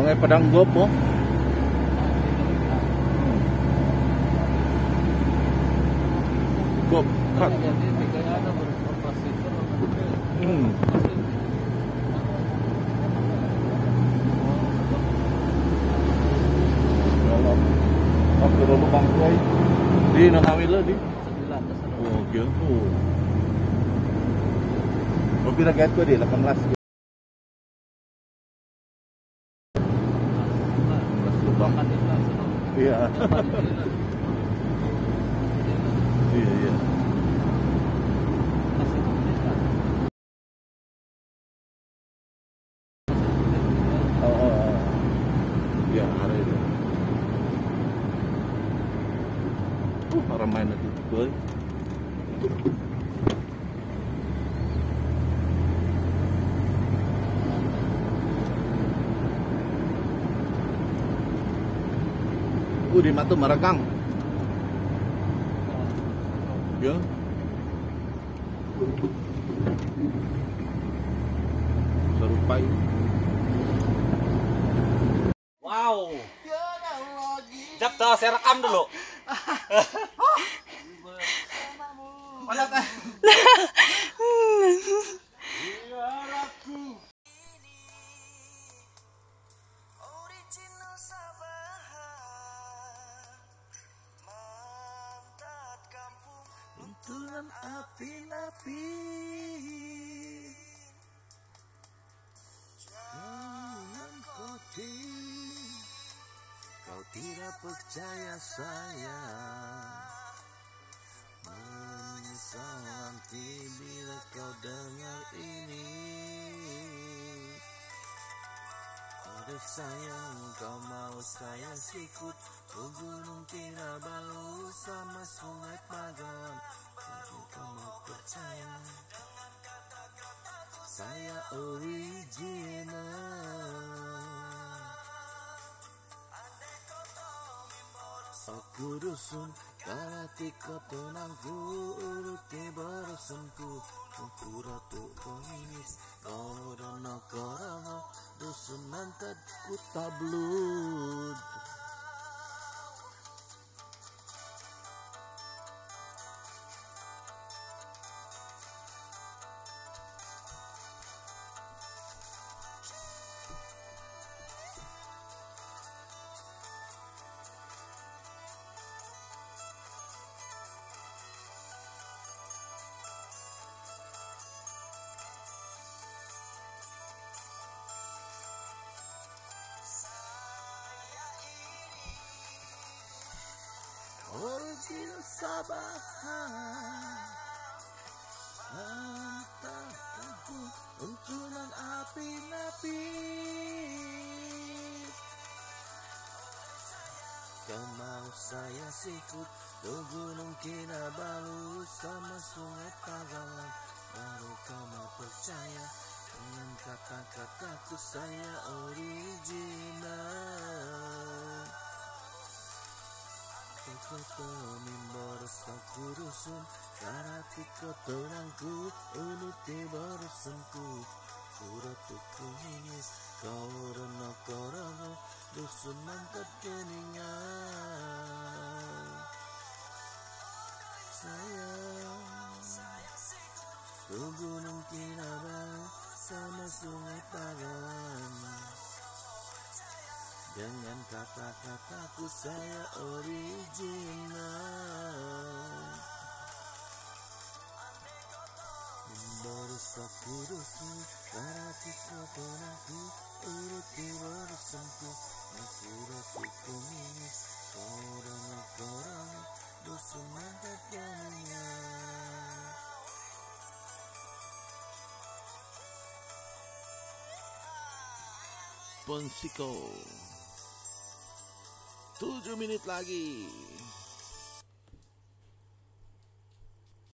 Sungai Padang Gopo. Gop kat. Waktu dulu bangkai di nangawil lah di. Oh, gitu. Mobil rakyat ko di 18. Iya. Iya, iya. Oh. Ya, hari itu. Para main itu boy. Di matu maragang. Ya. Serupai. Wow. Jap tuh, saya rekam dulu. Mana teh? Tulan api-api, jangan koti, kau tidak percaya saya, menyesal nanti bila kau dengar ini. Aduh sayang, kau mau saya sikut ke Gunung Kinabalu sama Sungai Pagang. Kau mau percaya saya original. Aku dusun kalati kotonangku uruti barasemku pura tu koinis korona dusun mantad ku tablud. Original Sabahan, mantap kampung untunan api-api. Kau mau saya sikut ke Gunung Kinabalu sama Sungai Pagang. Baru kau mau percaya dengan kata-kataku saya original. Koto mimboros aku dusun karati kotonangku unuti borosenku suratu kuhinis korona dusun mantap keningan. Sayang ke Gunung Kinabalu sama Sungai Pagang. Dengan kata-kataku saya original. Boros aku dusun karati kotonangku uruti borosenku aku komunis korona dusun mantap keningan. Ponsiko 7 menit lagi.